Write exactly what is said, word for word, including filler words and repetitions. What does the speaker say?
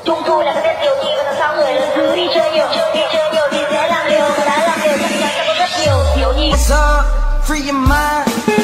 Trung thu là cái Tết điều trị, và sao người lớn thứ đi chơi nhiều, đi chơi nhiều thì sẽ làm liều, đã làm liều chắc chắn sẽ có rất nhiều thiếu nhi. Free your mind.